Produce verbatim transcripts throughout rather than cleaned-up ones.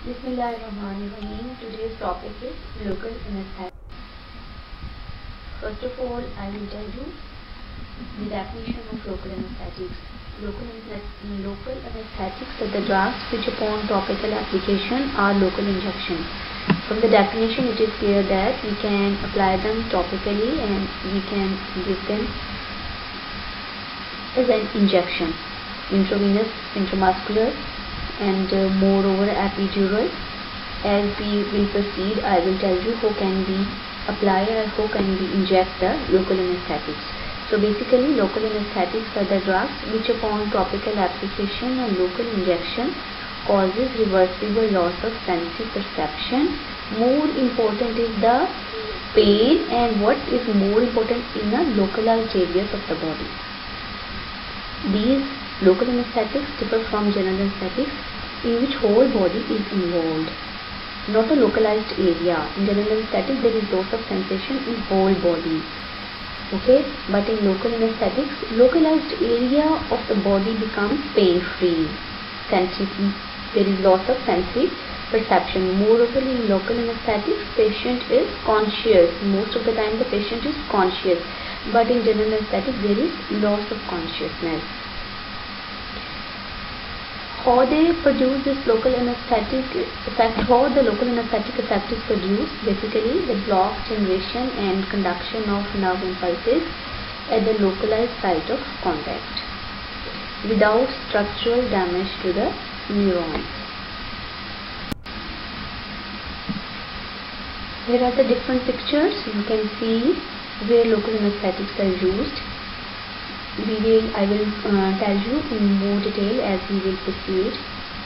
Bismillahirrahmanirrahim. Today's topic is local anesthetic. First of all, I will tell you the definition of local anesthetics. Local, local anesthetics are the drugs which upon topical application are local injection. From the definition it is clear that we can apply them topically and we can give them as an injection, intravenous, intramuscular, and uh, moreover epidural. As we will proceed, I will tell you who can be applied or who can be inject the local anesthetics. So basically, local anesthetics are the drugs which upon topical application or local injection causes reversible loss of sensory perception. More important is the pain, and what is more important in the localized areas of the body. These local anesthetics differ from general anesthetics in which whole body is involved, not a localized area. In general anesthetic there is loss of sensation in whole body, okay, but in local anesthetics localized area of the body becomes pain free. Sensory, there is loss of sensory perception. Moreover, in local anesthetics patient is conscious. Most of the time the patient is conscious, but in general anesthetic there is loss of consciousness. How they produce this local anesthetic effect, how the local anesthetic effect is produced? Basically, the block generation and conduction of nerve impulses at the localized site of contact without structural damage to the neurons. Here are the different pictures. You can see where local anesthetics are used. We will, I will uh, tell you in more detail as we will proceed.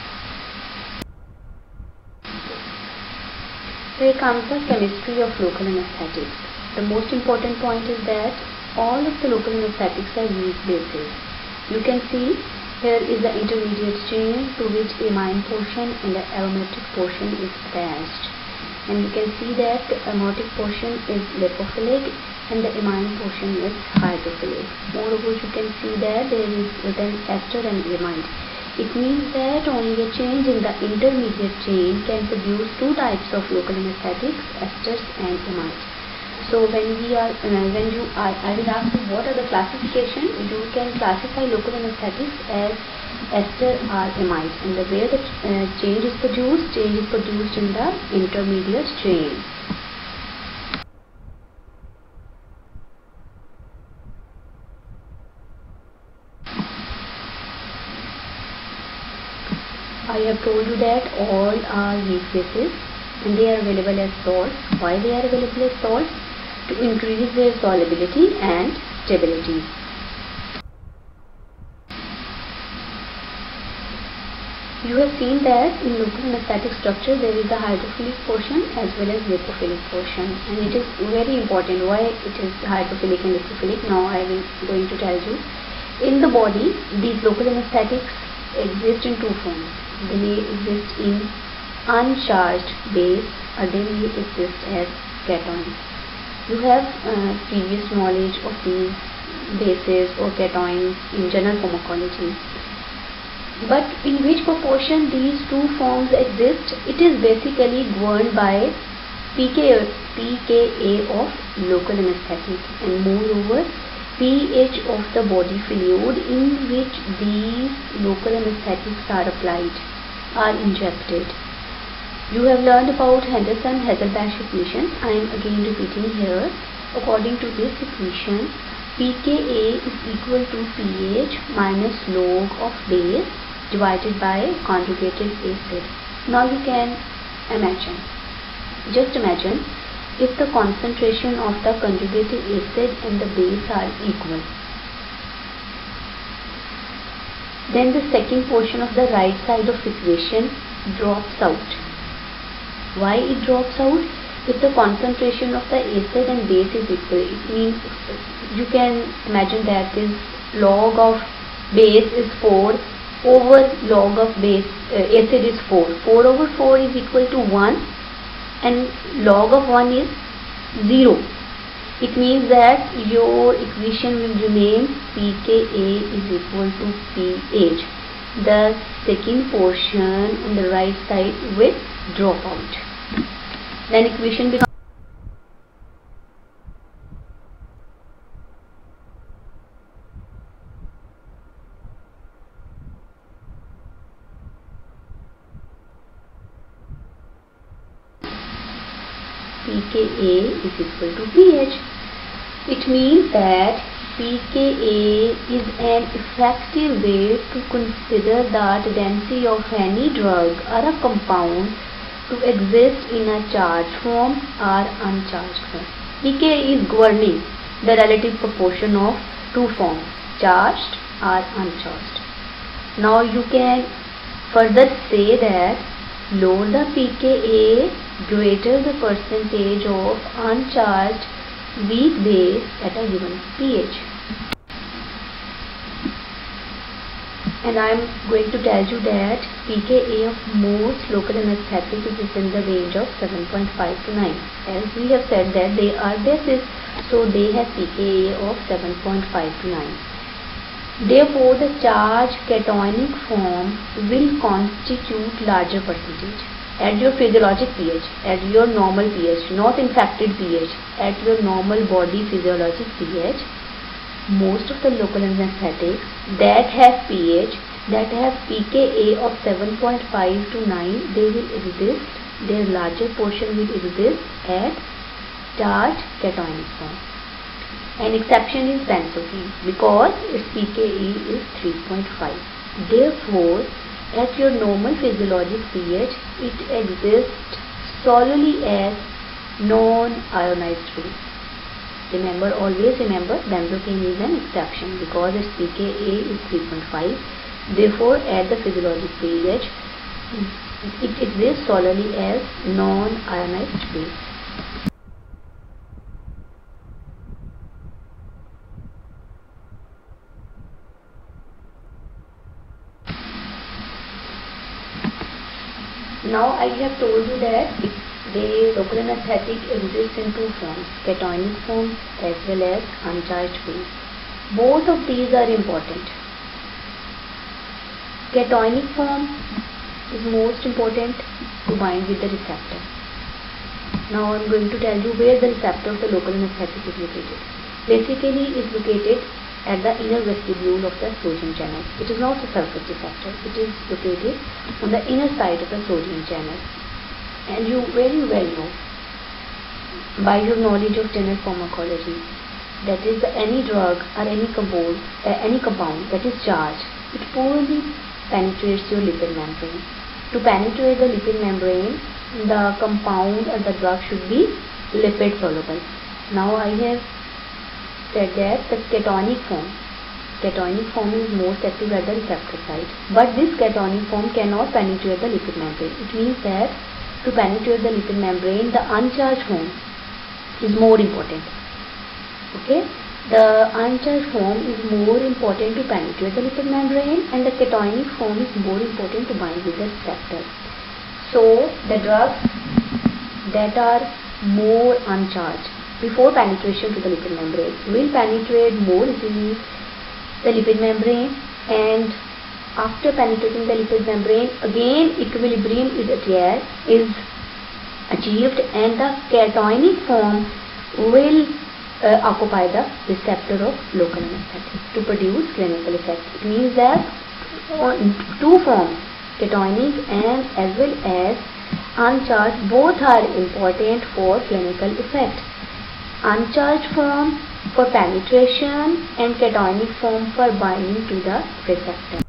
Here comes the chemistry of local anesthetics. The most important point is that all of the local anesthetics are weak bases. You can see here is the intermediate chain to which amine portion and the aromatic portion is attached. And you can see that the aromatic portion is lipophilic and the amine portion is hydrophilic. Moreover, you can see that there is written ester and amide. It means that only a change in the intermediate chain can produce two types of local anesthetics, esters and amides. So when we are, uh, when you are, I will ask you what are the classification. You can classify local anesthetics as ester or amide, and the where the uh, change is produced, change is produced in the intermediate chain. I have told you that all are weak bases and they are available as salts. Why they are available as salts? To increase their solubility and stability. You have seen that in local anesthetic structure there is the hydrophilic portion as well as lipophilic portion, and it is very important why it is hydrophilic and lipophilic. Now I will going to tell you. In the body, these local anesthetics exist in two forms. They may exist in uncharged base or they may exist as cations. You have uh, previous knowledge of these bases or cations in general pharmacology. But in which proportion these two forms exist, it is basically governed by P K A of local anesthetic, and moreover pH of the body fluid in which these local anesthetics are applied, are injected. You have learned about Henderson-Hasselbalch equation. I am again repeating here. According to this equation, P K A is equal to pH minus log of base divided by conjugated acid. Now you can imagine, just imagine if the concentration of the conjugated acid and the base are equal. Then the second portion of the right side of equation drops out. Why it drops out? If the concentration of the acid and base is equal, it means you can imagine that this log of base is four over log of base uh, acid is four. four over four is equal to one and log of one is zero. It means that your equation will remain P K A is equal to pH. the second portion on the right side will drop out. Then equation becomes pKa is equal to pH. It means that pKa is an effective way to consider the tendency of any drug or a compound to exist in a charged form or uncharged form. pKa is governing the relative proportion of two forms, charged or uncharged. Now you can further say that lower the pKa, greater the percentage of uncharged weak base at a given pH. And I am going to tell you that pKa of most local anesthetic is in the range of seven point five to nine. As we have said that they are bases, so they have pKa of seven point five to nine. Therefore, the charged cationic form will constitute larger percentage at your physiologic pH, at your normal pH, not infected pH, at your normal body physiologic pH. Most of the local anesthetics that have pH, that have pKa of seven point five to nine, they will exist, their larger portion will exist at charged cationic form. An exception is benzocaine because its pKa is three point five. Therefore, at your normal physiologic pH, it exists solely as non-ionized base. Remember, always remember, benzocaine is an exception because its pKa is three point five. Therefore, at the physiologic pH, it exists solely as non-ionized base. Now I have told you that the local anesthetic exists in two forms, cationic form as well as uncharged base. Both of these are important. Cationic form is most important to bind with the receptor. Now I am going to tell you where the receptor of the local anesthetic is located. Basically, it is located at the inner vestibule of the sodium channel. It is not a surface receptor. It is located on the inner side of the sodium channel. And you very well know by your knowledge of general pharmacology that is any drug or any compound, uh, any compound that is charged, it poorly penetrates your lipid membrane. To penetrate the lipid membrane, the compound or the drug should be lipid soluble. Now I have said that the cationic form, cationic form is most active at the receptor side, but this cationic form cannot penetrate the lipid membrane. It means that to penetrate the lipid membrane, the uncharged form is more important. Okay, the uncharged form is more important to penetrate the lipid membrane, and the cationic form is more important to bind with the receptor. So the drugs that are more uncharged before penetration to the lipid membrane will penetrate more easily the lipid membrane, and after penetrating the lipid membrane, again equilibrium is achieved, is achieved and the cationic form will uh, occupy the receptor of local anesthetic to produce clinical effect. It means that on two forms, cationic and as well as uncharged, both are important for clinical effect. Uncharged form for penetration and cationic form for binding to the receptor.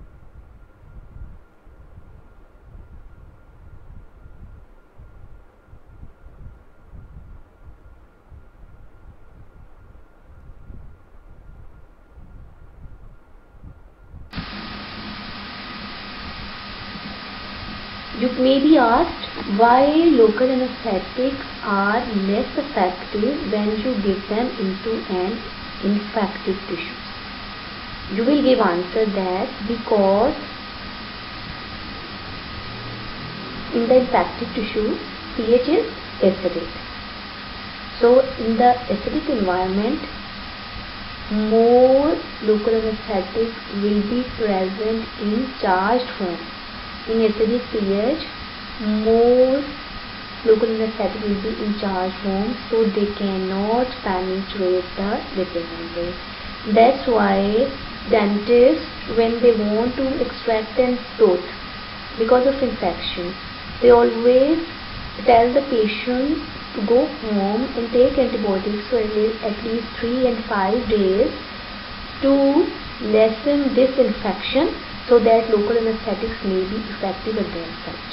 You may be asked why local anesthetics are less effective when you give them into an infected tissue. You will give answer that because in the infected tissue pH is acidic. So in the acidic environment more local anesthetic will be present in charged form. In acidic pH, more local anesthetic will be in charged form, so they cannot penetrate the lipid membrane. That's why dentists, when they want to extract a tooth because of infection, they always tell the patient to go home and take antibiotics for at least three and five days to lessen this infection, so that local anesthetics may be effective at their site.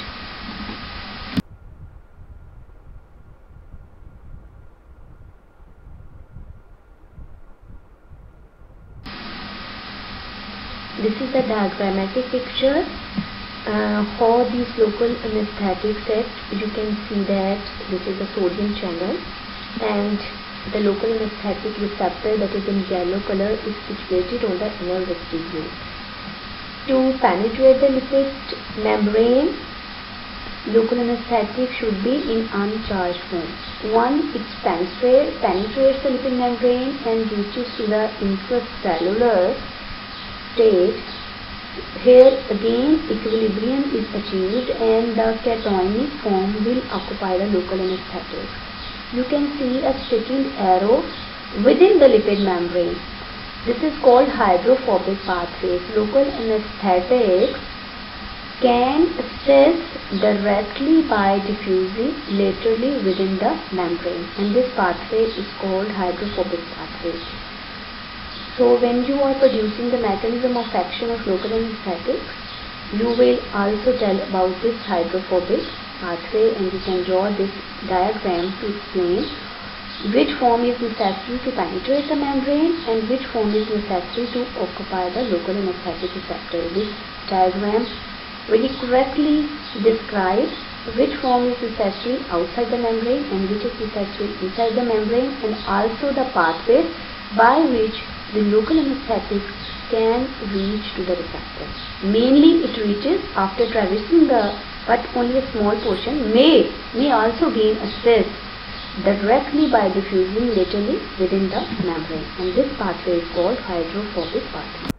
This is a diagrammatic picture uh, how these local anesthetics act. You can see that this is the sodium channel, and the local anesthetic receptor, that is in yellow color, is situated on the inner vestibule. To penetrate the lipid membrane, local anesthetic should be in uncharged form. Once it penetrates, penetrates the lipid membrane and reaches to the intracellular state, here again equilibrium is achieved and the cationic form will occupy the local anesthetic. You can see a sticking arrow within the lipid membrane. This is called hydrophobic pathways. Local anesthetics can assess directly by diffusing laterally within the membrane, and this pathway is called hydrophobic pathway. So when you are producing the mechanism of action of local anesthetics, you will also tell about this hydrophobic pathway, and you can draw this diagram to explain which form is necessary to penetrate the membrane and which form is necessary to occupy the local anesthetic receptor. This diagram very correctly describes which form is necessary outside the membrane and which is necessary inside the membrane, and also the pathways by which the local anesthetic can reach to the receptor. Mainly it reaches after traversing the, but only a small portion may, may also gain access directly by diffusing laterally within the membrane, and this pathway is called hydrophobic pathway.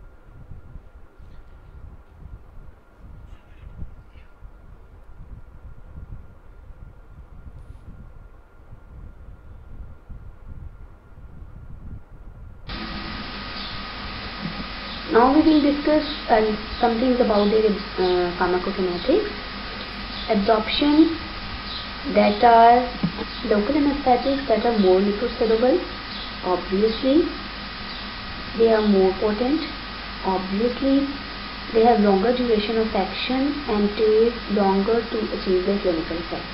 Now we will discuss uh, something about the uh, pharmacokinetics. Absorption, that are local anesthetics that are more liposoluble. Obviously, they are more potent. Obviously, they have longer duration of action and take longer to achieve their clinical effect.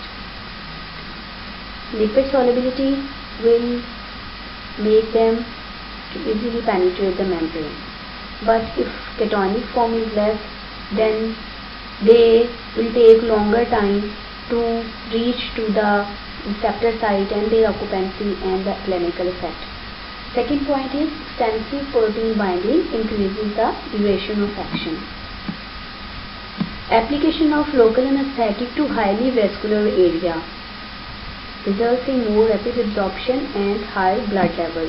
Lipid solubility will make them to easily penetrate the membrane. But if cationic form is less, then they will take longer time to reach to the receptor site and their occupancy and the clinical effect. Second point is extensive protein binding increases the duration of action. Application of local anesthetic to highly vascular area results in more rapid absorption and high blood levels.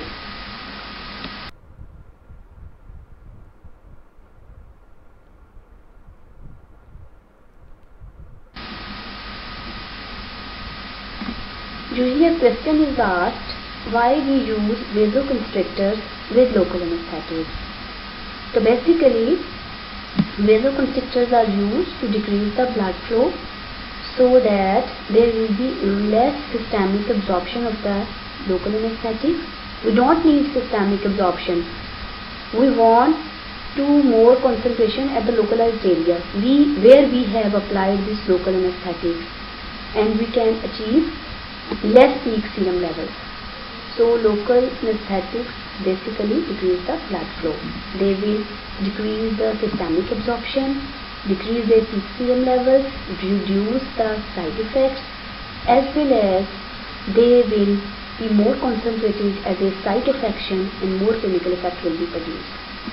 Usually a question is asked why we use vasoconstrictors with local anesthetics. So basically, vasoconstrictors are used to decrease the blood flow so that there will be less systemic absorption of the local anesthetic. We don't need systemic absorption. We want to more concentration at the localized area we, where we have applied this local anesthetic, and we can achieve less peak serum levels. So local anesthetics basically decrease the blood flow. They will decrease the systemic absorption, decrease their peak serum levels, reduce the side effects, as well as they will be more concentrated as a site of action and more clinical effect will be produced.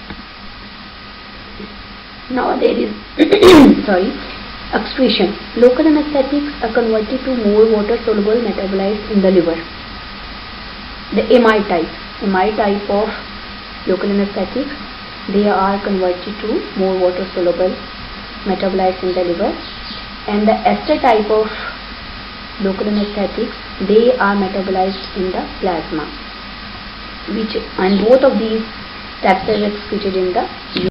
Now there is sorry excretion. Local anesthetics are converted to more water-soluble metabolites in the liver. The amide type, amide type of local anesthetics, they are converted to more water soluble metabolites in the liver, and the ester type of local anesthetics, they are metabolized in the plasma, which and both of these types are excreted in the urine.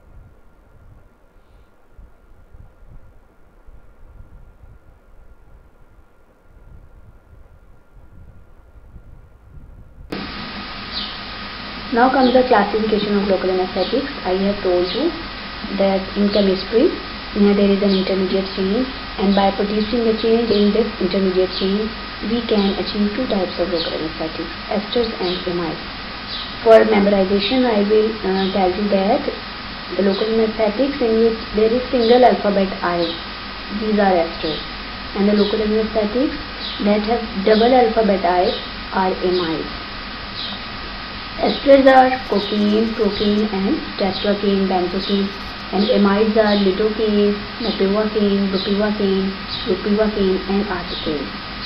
Now comes the classification of local anesthetics. I have told you that in chemistry, here there is an intermediate chain, and by producing a change in this intermediate chain, we can achieve two types of local anesthetics, esters and amides. For memorization, I will uh, tell you that the local anesthetics in which there is single alphabet I, these are esters, and the local anesthetics that have double alphabet I are amides. Esters are cocaine, procaine and tetracaine, benzocaine, and amides are lidocaine, mepivacaine, bupivacaine, bupivacaine and articaine.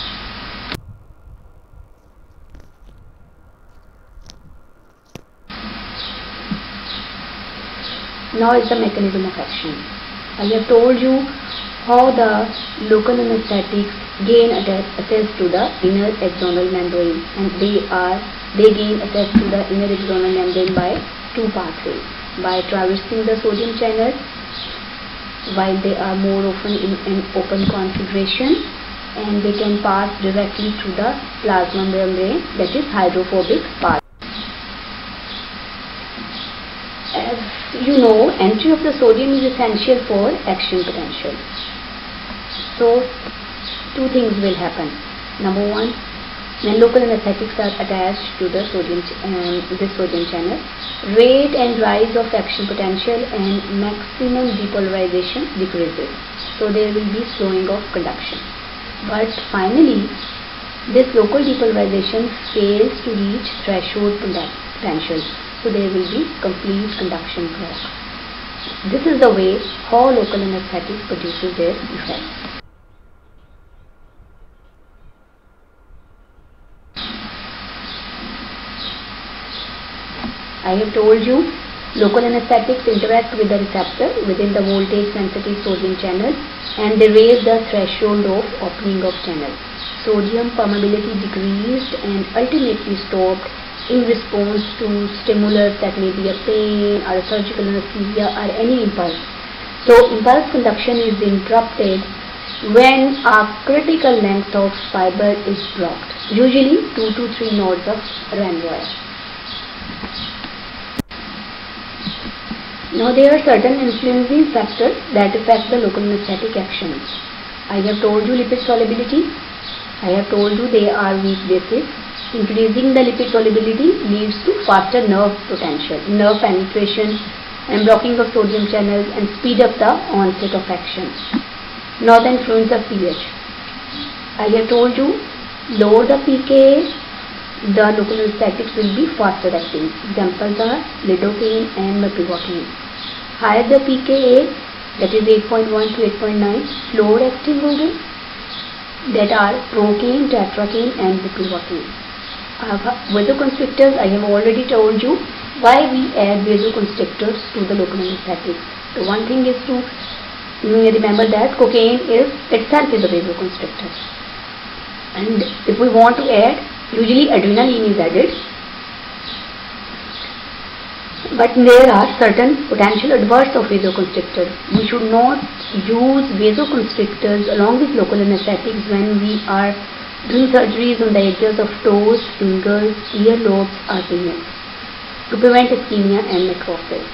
Now is the mechanism of action. I have told you how the local anesthetics gain access to the inner axonal membrane, and they are they gain access to the inner axonal membrane by two pathways: by traversing the sodium channel while they are more often in an open configuration, and they can pass directly through the plasma membrane, that is hydrophobic part. As you know, entry of the sodium is essential for action potential. So two things will happen. Number one, when local anesthetics are attached to the sodium um, this sodium channel, rate and rise of action potential and maximum depolarization decreases. So there will be slowing of conduction. But finally, this local depolarization fails to reach threshold potential. So there will be complete conduction block. This is the way how local anesthetic produces their effect. I have told you local anesthetics interact with the receptor within the voltage sensitive sodium channel, and they raise the threshold of opening of channel. Sodium permeability decreased and ultimately stopped in response to stimulus, that may be a pain or a surgical anesthesia or any impulse. So impulse conduction is interrupted when a critical length of fiber is blocked, usually two to three nodes of Ranvier. Now there are certain influencing factors that affect the local anesthetic actions. I have told you lipid solubility. I have told you they are weak bases. Increasing the lipid solubility leads to faster nerve potential, nerve penetration and blocking of sodium channels, and speed up the onset of action. Now the influence of pH. I have told you lower the pK, the local anesthetics will be faster acting. Examples are lidocaine and mepivacaine. Higher the pKa, that is eight point one to eight point nine, slower acting होंगे, that are procaine, tetracaine and bupivacaine. Vasoconstrictors, I have already told you why we add vasoconstrictors to the local anesthetics. So one thing is to remember that cocaine is itself is a vasoconstrictor, and if we want to add, usually adrenaline is added. But there are certain potential adverse of vasoconstrictors. We should not use vasoconstrictors along with local anesthetics when we are doing surgeries on the edges of toes, fingers, earlobes or penis to prevent ischemia and necrosis.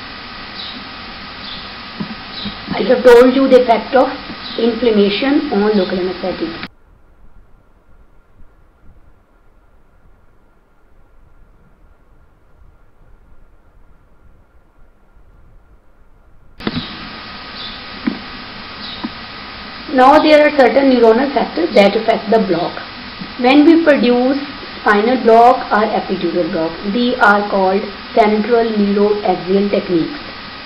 I have told you the effect of inflammation on local anesthetics. Now there are certain neuronal factors that affect the block. When we produce spinal block or epidural block, these are called central neuroaxial techniques.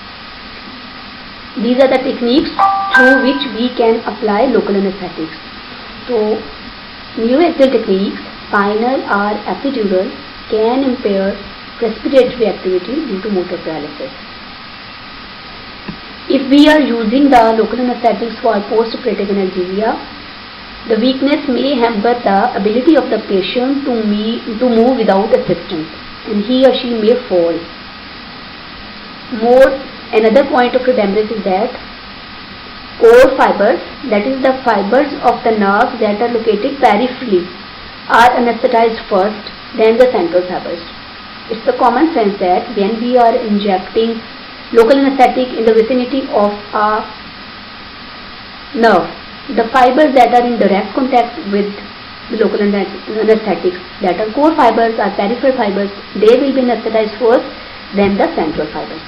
These are the techniques through which we can apply local anesthetics. So neuroaxial techniques, spinal or epidural, can impair respiratory activity due to motor paralysis. If we are using the local anesthetics for post-operative analgesia, the weakness may hamper the ability of the patient to, me, to move without assistance, and he or she may fall. More, another point of remembrance is that core fibers, that is the fibers of the nerve that are located peripherally, are anesthetized first, then the central fibers. It's the common sense that when we are injecting local anesthetic in the vicinity of a nerve, the fibers that are in direct contact with the local anesthetics, that are core fibers or peripheral fibers, they will be anesthetized first, then the central fibers.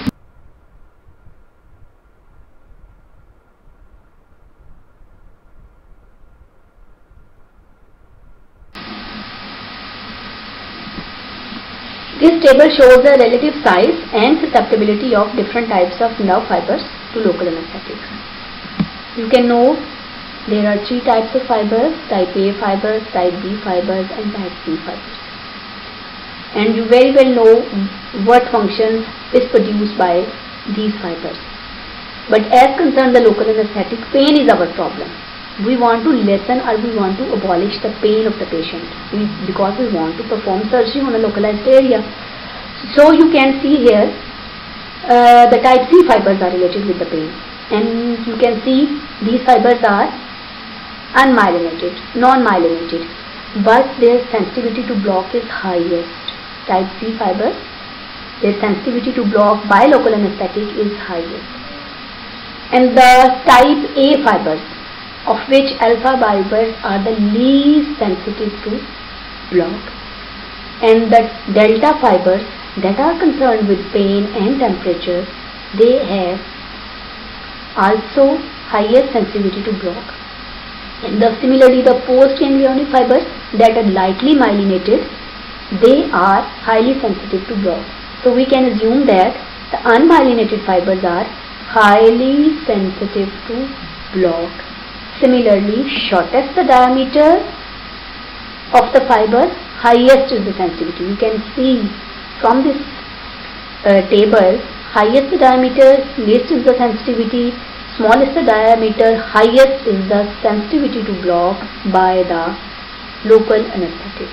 This table shows the relative size and susceptibility of different types of nerve fibers to local anesthetics. You can know there are three types of fibers: type A fibers, type B fibers, and type C fibers. And you very well know what functions is produced by these fibers. But as concerned the local anesthetic, pain is our problem. We want to lessen or we want to abolish the pain of the patient we, because we want to perform surgery on a localized area. So you can see here uh, the type C fibers are related with the pain, and you can see these fibers are unmyelinated, non-myelinated, but their sensitivity to block is highest. Type C fibers, their sensitivity to block by local anesthetic is highest. And the type A fibers, of which alpha fibers are the least sensitive to block, and the delta fibers that are concerned with pain and temperature, they have also highest sensitivity to block. And the, similarly the postganglionic fibers that are lightly myelinated, they are highly sensitive to block. So we can assume that the unmyelinated fibers are highly sensitive to block. Similarly, shortest the diameter of the fiber, highest is the sensitivity. You can see from this uh, table, highest the diameter, least is the sensitivity, smallest the diameter, highest is the sensitivity to block by the local anesthetic.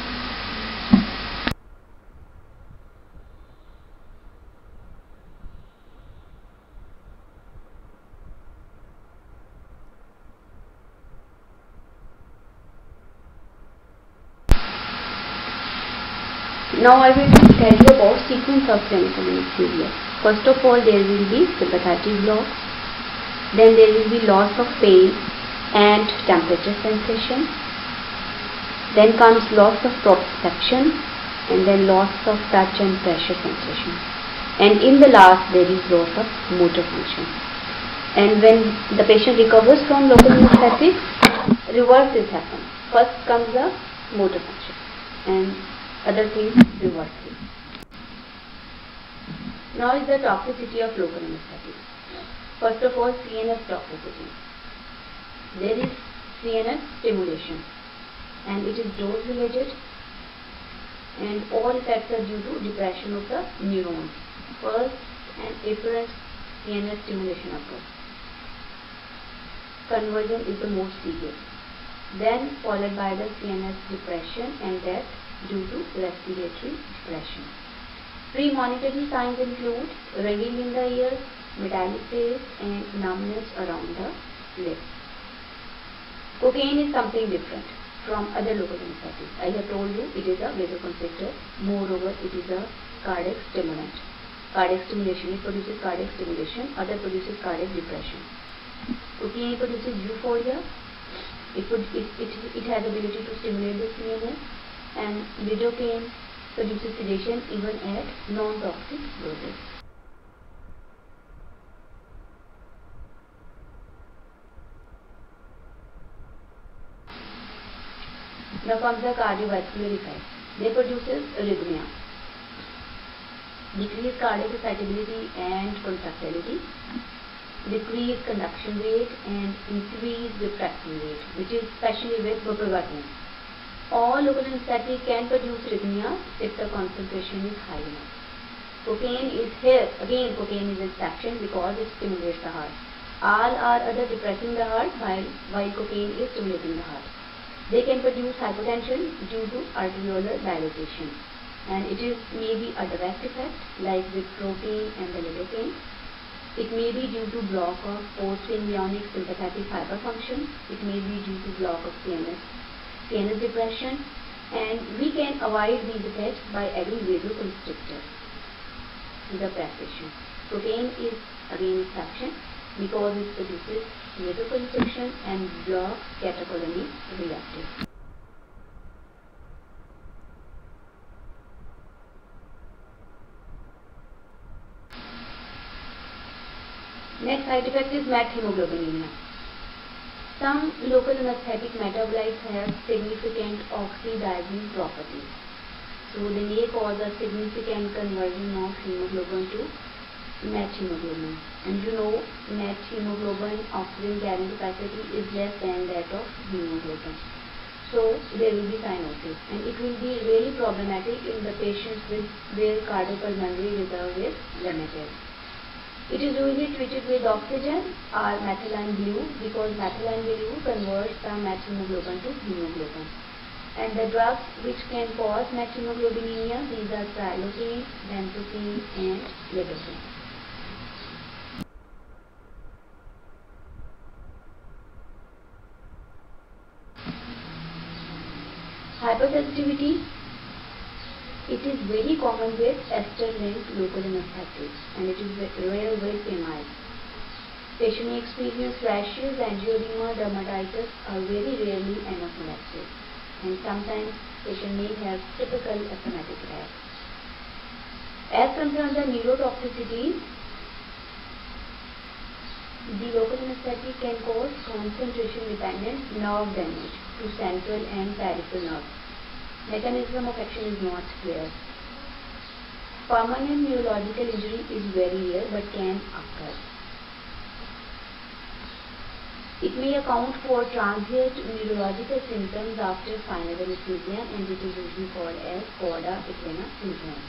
Now I will tell you about sequence of clinical anesthesia. First of all, there will be sympathetic block, then there will be loss of pain and temperature sensation, then comes loss of proprioception, and then loss of touch and pressure sensation, and in the last there is loss of motor function. And when the patient recovers from local anesthetic, reverse happens. First comes the motor function and other things reversely. Now is the toxicity of local anesthetic. First of all, C N S toxicity. There is C N S stimulation, and it is dose related, and all effects are due to depression of the neurons. First, an efferent C N S stimulation occurs. Conversion is the most serious. Then followed by the C N S depression and death due to respiratory depression. Premonitory signs include ringing in the ears, metallic taste, and numbness around the lips. Cocaine is something different from other local anesthetics. I have told you it is a vasoconstrictor. Moreover, it is a cardiac stimulant. Cardiac stimulation, it produces cardiac stimulation, other produces cardiac depression. Cocaine produces euphoria. It, would, it, it, it has ability to stimulate the C N S, and lidocaine produces sedation even at non-toxic doses. Now comes the cardiovascular effects. They produces arrhythmia, decreased cardiac excitability and contractility, decreased conduction rate, and increased refractory rate, which is especially with buprenorphine. All local anesthetic can produce arrhythmia if the concentration is high enough. Cocaine is here, again cocaine is exception because it stimulates the heart. All are other depressing the heart while, while cocaine is stimulating the heart. They can produce hypotension due to arteriolar dilatation, and it is maybe a direct effect like with protein and the lidocaine. It may be due to block of postganglionic sympathetic fiber function. It may be due to block of C N S, C N S depression, and we can avoid these effects by adding vasoconstrictor to the prescription. Cocaine is again exception because it produces vasoconstriction and blocks catecholamine reuptake. Next side effect is methemoglobinemia. Some local anesthetic metabolites have significant oxidizing properties. So they may cause a significant conversion of hemoglobin to methemoglobin. And you know, methemoglobin oxygen carrying capacity is less than that of hemoglobin. So there will be cyanosis, and it will be really problematic in the patients with where cardiopulmonary reserve is limited. It is usually treated with oxygen or methylene blue because methylene blue converts the methemoglobin to hemoglobin. And the drugs which can cause methemoglobinemia, these are xylazine, benzocaine and lidocaine. Hypersensitivity, it is very common with ester-linked local anesthetics, and it is rare with M I. Patient may experience rashes, angioedema, dermatitis are very rarely anaphylaxis, and sometimes patient may have typical asthmatic attacks. As concerns the neurotoxicity, the local anesthetic can cause concentration-dependent nerve damage to central and peripheral nerves. Mechanism of action is not clear. Permanent neurological injury is very rare but can occur. It may account for transient neurological symptoms after final anesthesia, and it is usually called as Cauda-Equina syndrome.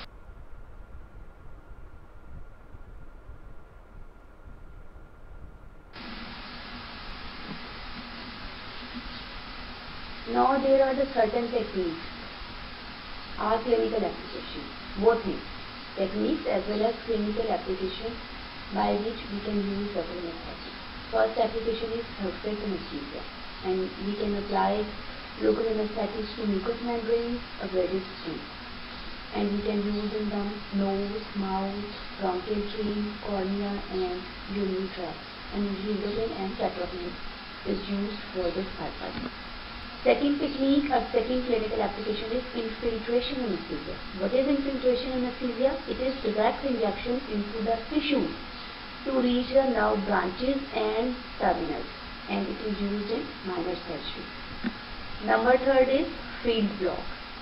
Now there are the certain techniques or clinical application, both things, techniques as well as clinical application by which we can use local anesthetic. First application is surface anesthesia, and we can apply local anesthetics to mucous membranes, abraded skin, and we can use in the nose, mouth, bronchial tree, cornea and urinary tract, and lidocaine and tetracaine is used for this purpose. Second technique or second clinical application is infiltration anesthesia. What is infiltration anesthesia? It is direct injection into the tissue to reach the nerve branches and terminals, and it is used in minor surgery. Number third is field block.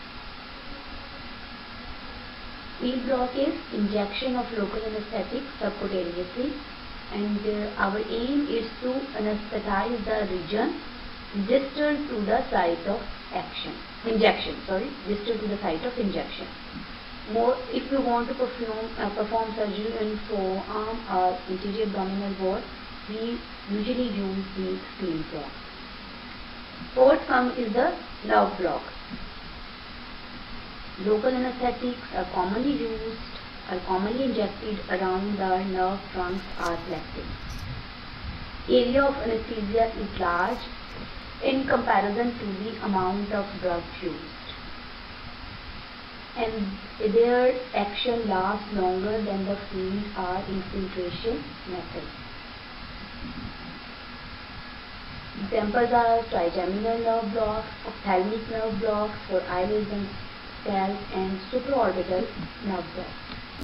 Field block is injection of local anesthetic subcutaneously, and uh, our aim is to anesthetize the region distal to the site of action, injection, sorry, distal to the site of injection. More, if you want to perform, uh, perform surgery in forearm or anterior abdominal wall, we usually use the field block. Fourth come is the nerve block. Local anesthetics are commonly used, are commonly injected around the nerve trunks or plexus. Area of anesthesia is large in comparison to the amount of drug used, and their action lasts longer than the field or infiltration method. Examples are trigeminal nerve blocks, ophthalmic nerve blocks for eyelids and scalp, and supraorbital nerve blocks.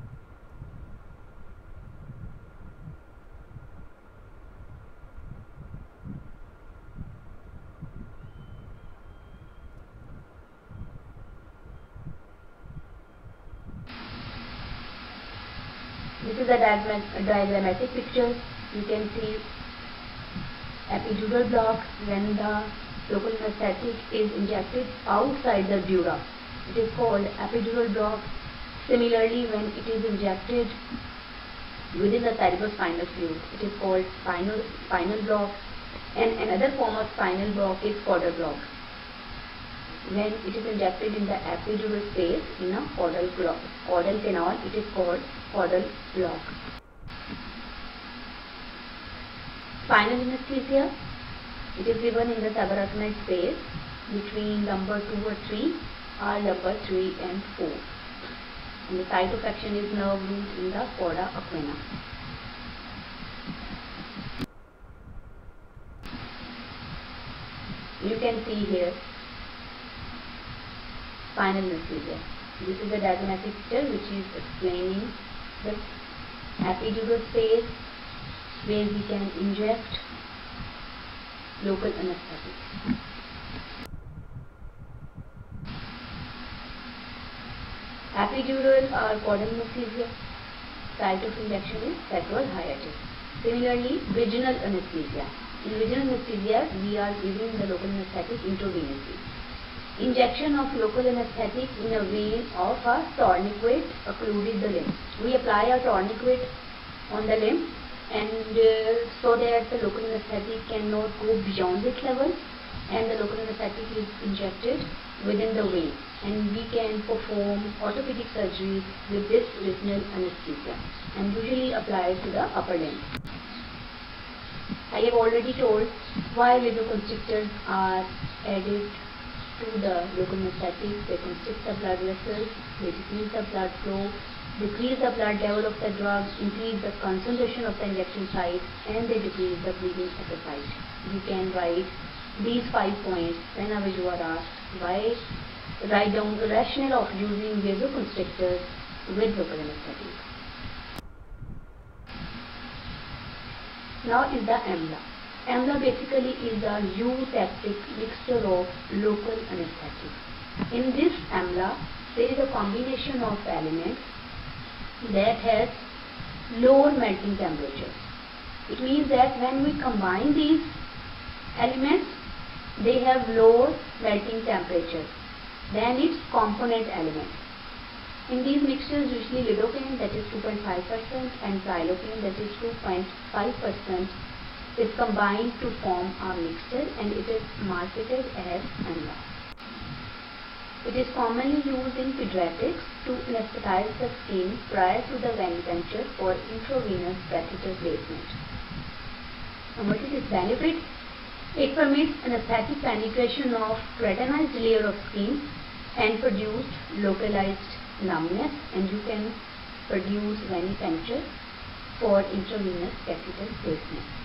This is a diagrammatic picture. You can see epidural block when the local anesthetic is injected outside the dura, it is called epidural block. Similarly, when it is injected within the cerebrospinal fluid, it is called spinal, spinal block. And another form of spinal block is caudal block, when it is injected in the epidural space in a caudal, caudal canal, it is called caudal block. Spinal anesthesia, it is given in the subarachnoid space between lumbar two or three or lumbar three and four. And the site of action is nerve root in the cauda equina. You can see here spinal anesthesia. This is the diagrammatic picture which is explaining the epidural space where we can inject local anesthetic. Epidural or caudal anesthesia, site of injection is sacral hiatus. Similarly, vaginal anesthesia. In vaginal anesthesia, we are giving the local anesthetic intravenously. Injection of local anesthetic in a vein of a tourniquet occluded the limb. We apply a tourniquet on the limb, and uh, so that the local anesthetic cannot go beyond this level, and the local anesthetic is injected within the vein, and we can perform orthopedic surgery with this vaginal anesthesia, and usually applied to the upper limb. I have already told why vasoconstrictors are added to the local anesthetic. They constrict the blood vessels, they decrease the blood flow, decrease the blood level of the drug, increase the concentration of the injection site, and they decrease the bleeding at the site. You can write these five points whenever you are asked. Why? Write down the rationale of using vasoconstrictors with local anesthetic. Now is the AMLA. AMLA basically is a eutectic mixture of local anesthetic. In this AMLA, there is a combination of elements that has lower melting temperature. It means that when we combine these elements, they have lower melting temperature than its component elements. In these mixtures, usually lidocaine, that is two point five percent, and xylocaine, that is two point five percent, is combined to form a mixture, and it is marketed as AMLA. It is commonly used in pediatrics to anesthetize the skin prior to the venipuncture for intravenous catheter placement. And what is its benefit? It permits anesthetic penetration of keratinized layer of skin and produce localized numbness, and you can produce venipuncture for intravenous catheter placement.